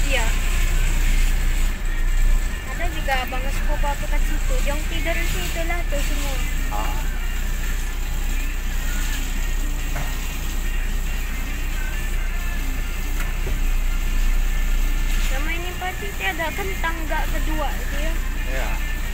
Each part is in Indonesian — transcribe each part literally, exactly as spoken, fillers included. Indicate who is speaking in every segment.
Speaker 1: Iya. Ada juga abang sepupu aku kat situ. Dia tidur di situ lah tuh semua.
Speaker 2: Ah.
Speaker 1: Sama ini pasti ada kan tangga kedua itu ya.
Speaker 2: Iya.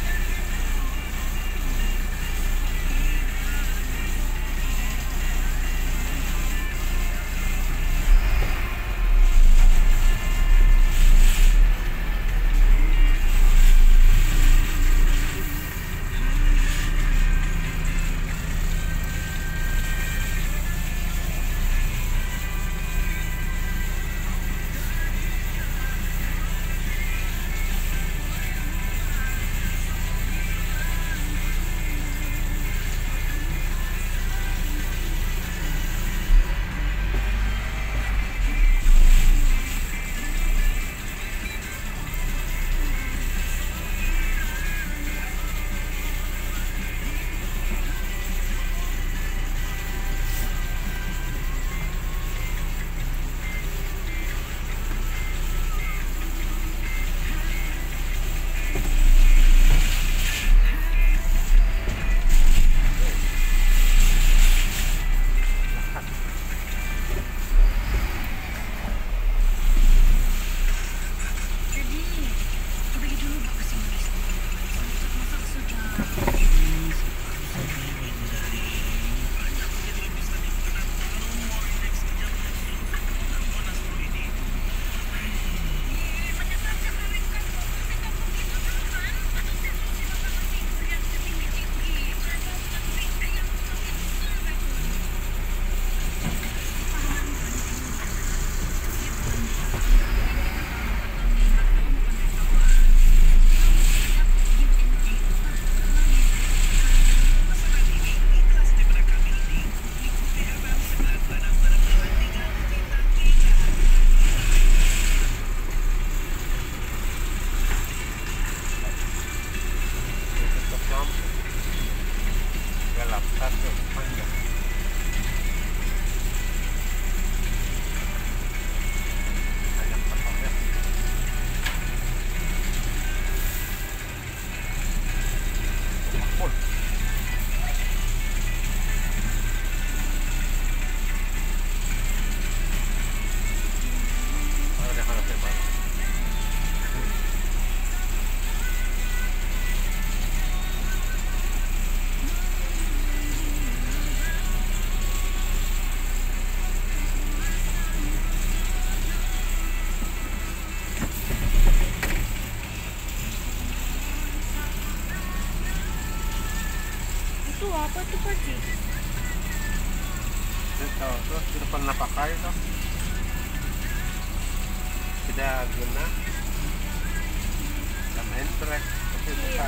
Speaker 2: Gelap satu panjang. Banyak pasarnya. Full. Ada kalau tebal.
Speaker 1: Itu apa tuh Pak Ji?
Speaker 2: Itu tuh sudah pernah pakai tuh. Tidak guna. Dan main trek, tapi bukan.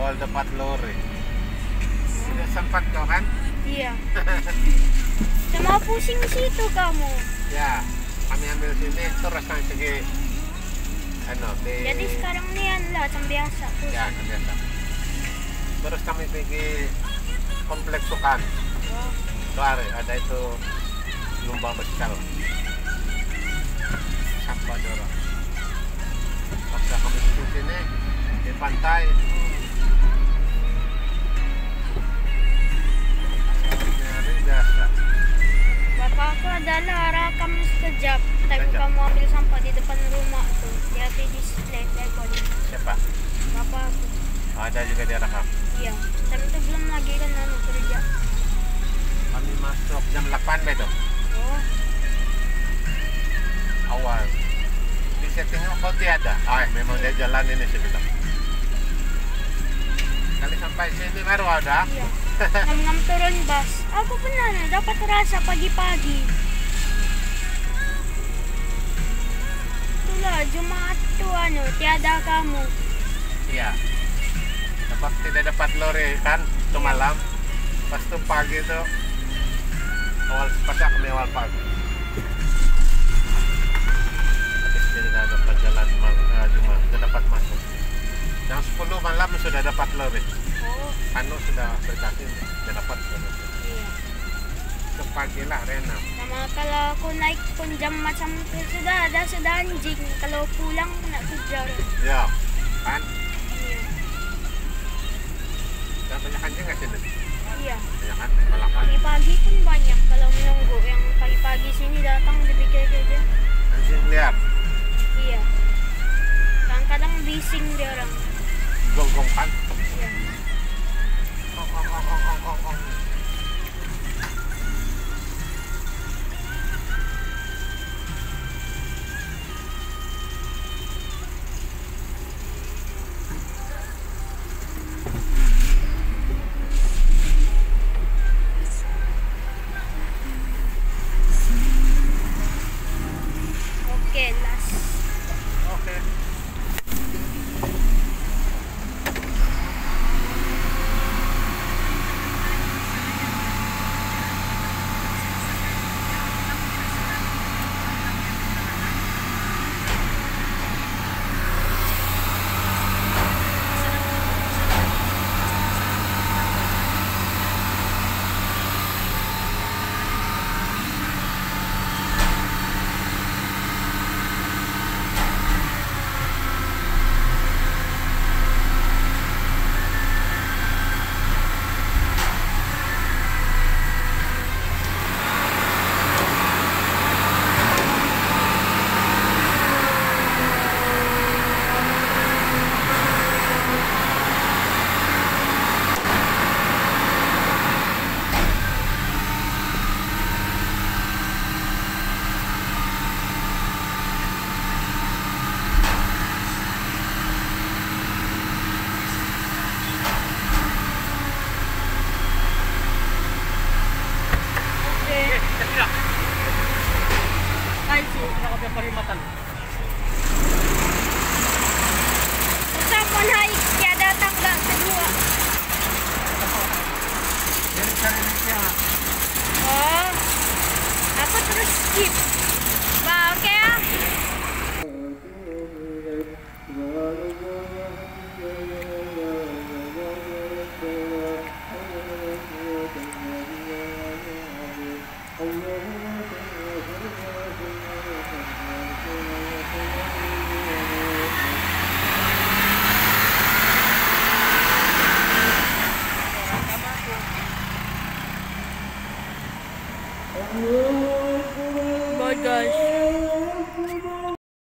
Speaker 2: awal dapat lori. Tidak sempat kau kan?
Speaker 1: Iya. Sama pusing situ kamu.
Speaker 2: Ya, kami ambil sini terus kami pergi. Ano, di...
Speaker 1: Jadi sekarang niyan lah, macam biasa. Pusing.
Speaker 2: Ya, biasa. Terus kami pergi kompleks Sukan.
Speaker 1: Oh.
Speaker 2: Soalnya ada itu lumba besar. Sampah dorong. Waktu kami di sini di pantai. Nyari biasa.
Speaker 1: Bapak aku adalah rakam sekejap. Tapi
Speaker 2: Sekejap.
Speaker 1: kamu ambil sampah di depan rumah tuh. Dia di display telepon.
Speaker 2: Siapa?
Speaker 1: Bapak aku.
Speaker 2: Ada juga dia rekam.
Speaker 1: Iya. Tapi itu belum lagi kan anu kerja.
Speaker 2: Kami masuk jam delapan begitu.
Speaker 1: Oh.
Speaker 2: Awal. Di setting kau tiada. Ah, memang dia jalan ini sebentar. Kali sampai sini baru ada.
Speaker 1: Iya. Ngam-ngam turun bus. Aku pernah na, dapat rasa pagi-pagi. Itulah Jumat tuh ano, tiada kamu.
Speaker 2: Iya. Dapat tidak dapat lori kan itu malam. Pas itu pagi itu awal sepeda kami awal pagi. Habis tidak dapat jalan malam uh, Jumat, tidak dapat masuk. Jam sepuluh malam sudah dapat lori.
Speaker 1: Oh,
Speaker 2: Anu sudah berkasih sudah dapat lori.
Speaker 1: iya.
Speaker 2: Itu pagi lah Rena.
Speaker 1: Sama kalau aku naik pun jam macam itu sudah ada sudah anjing. Kalau pulang nak kejar.
Speaker 2: Ya, kan?
Speaker 1: Iya.
Speaker 2: Dan banyak anjing nggak sini?
Speaker 1: Iya.
Speaker 2: Banyak kan? Malah kan?
Speaker 1: Pagi-pagi pun banyak kalau menunggu yang pagi-pagi sini datang dipikir aja.
Speaker 2: Anjing lihat,
Speaker 1: Iya. Kadang-kadang bising dia orang.
Speaker 2: gonggong kan?
Speaker 1: Iya.
Speaker 2: Ong, ong, ong, ong, ong, ong, ong.
Speaker 1: Oke, last.
Speaker 2: Oke.
Speaker 3: Parimatan.
Speaker 1: Susah pun naik, tiada tangga kedua.
Speaker 3: Jadi cari dia.
Speaker 1: Oh, aku terus skip.